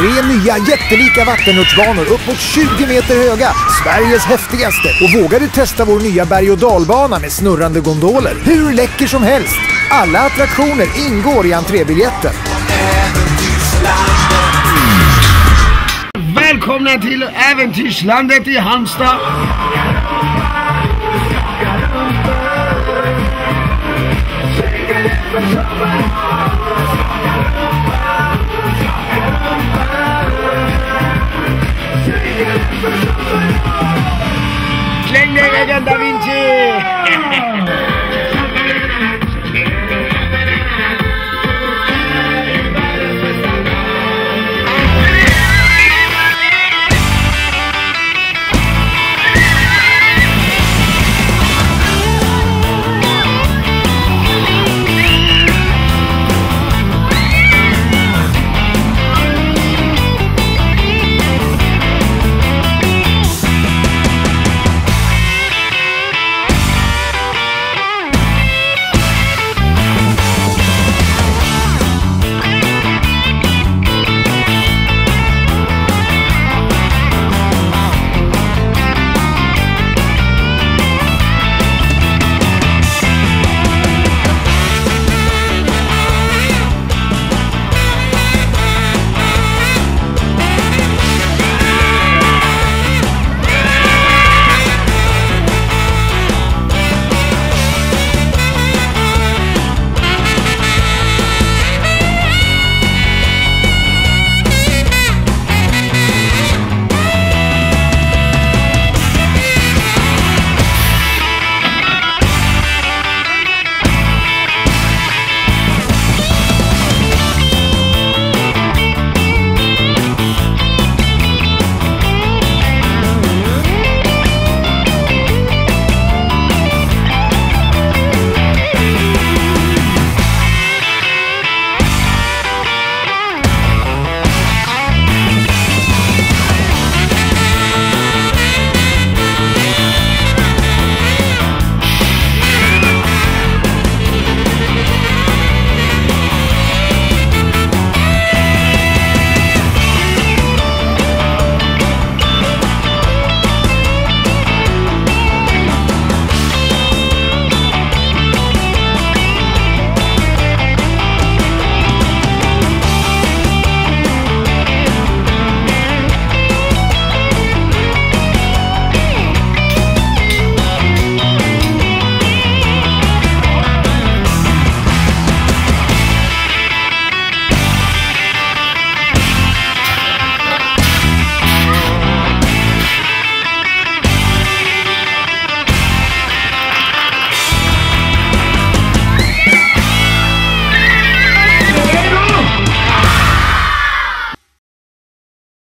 3 nya jättelika vattenrutschbanor upp mot 20 meter höga. Sveriges häftigaste. Och vågar du testa vår nya berg- och dalbana med snurrande gondoler? Hur läcker som helst. Alla attraktioner ingår i entrébiljetten. Välkomna till Äventyrslandet i Halmstad. Släng ner den, Da Vinci!